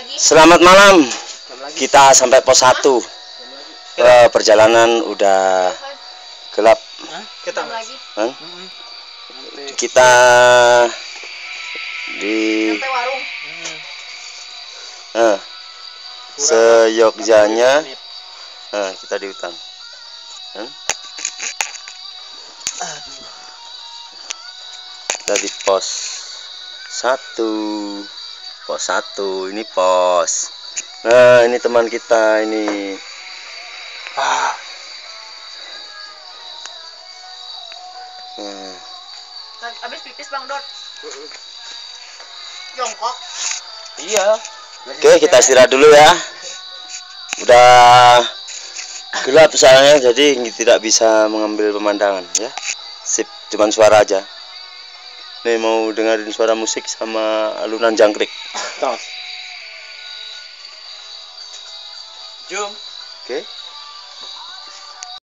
Selamat malam. Kita sampai pos 1. Perjalanan udah gelap. Kita di seyogjanya. Kita di hutan. Kita di pos 1. Pos 1 ini pos. Nah, ini teman kita ini. Habis pipis Bang Dot. Jongkok. Iya. Oke, kita istirahat dulu ya. Udah gelap soalnya, jadi tidak bisa mengambil pemandangan ya. Sip, cuman suara aja. Nih mau dengerin suara musik sama alunan jangkrik. Tos. Jom. Oke.